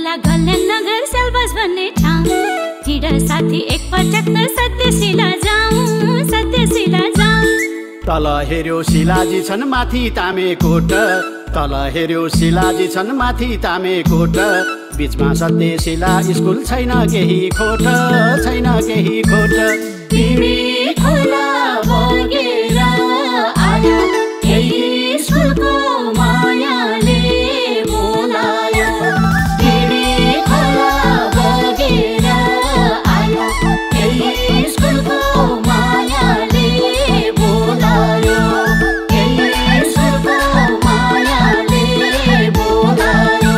खोला गल्यान नगर सेल्बस भन्ने ठाउँ हिँड साथी एकपटक त सत्यशिला जाउँ सत्यशिला जाउँ तल हेर्यो शिलाजी छन् माथि तामेकोट तल हेर्यो शिलाजी छन् माथि तामेकोट बीचमा सत्यशिला स्कुल छैन केही खोट छैन केही खोट तिमी खोला बगेर आयो यही स्कुलको मायाले बोलायो तिमी खोला बगेर आयो यही स्कुलको मायाले बोलायो यही स्कुलको मायाले बोलायो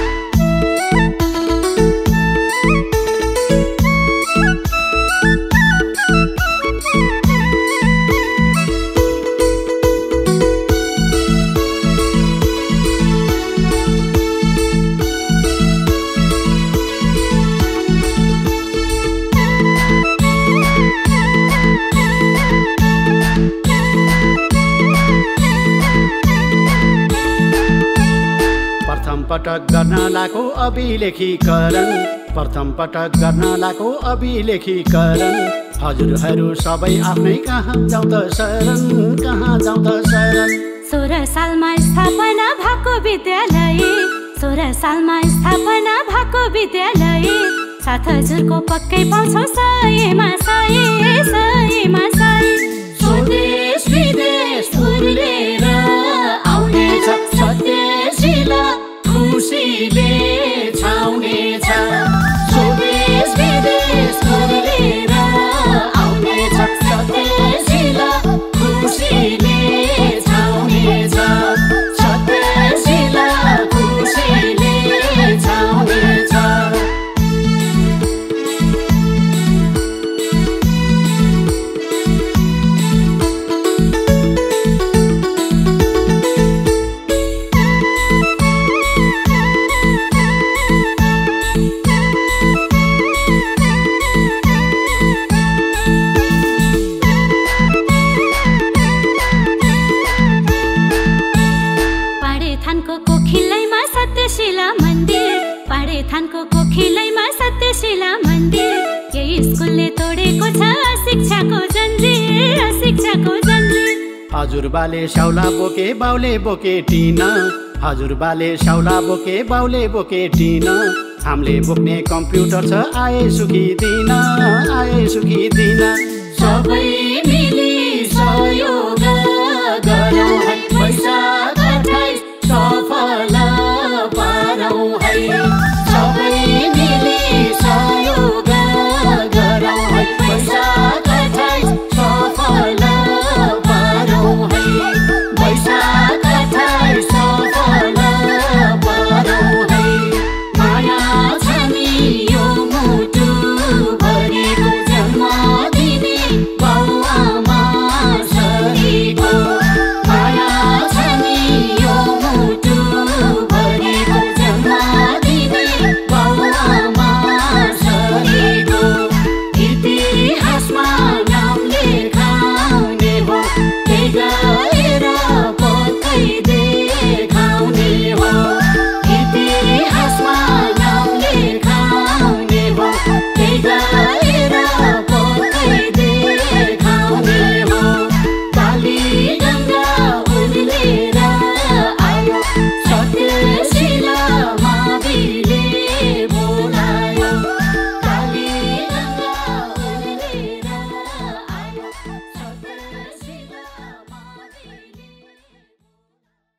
पटक गर्न लाको अभिलेखीकरण प्रथम पटक गर्न लाको अभिलेखीकरण हजुरहरू सबै आफ्नै कहाँ जाउँ त शरण कहाँ जाउँ त शरण 16 सालमा स्थापना भएको विद्यालय 16 सालमा स्थापना भएको विद्यालय साथ हजुरको पक्कै पाउँछौ सयमा सय सयमा सय स्वदेश विदेश फुलेर आउनेछ सत्यशिला खुसीले छाउनेछ स्वदेश विदेश फुलेर आउनेछ सत्यशिला खुसीले छाउनेछ सत्यशिला खुसीले छाउनेछ थानको कोखिलैमा सत्यशिला मन्दिर यही स्कुलले तोडेको छ शिक्षाको जन्जिर शिक्षाको जन्जिर हजुरबाले स्याउला बोके बाउले बोके टिन हजुरबाले स्याउला बोके बाउले बोके टिन हामीले बोक्ने कम्प्युटर छ आए सुखी दिन सबै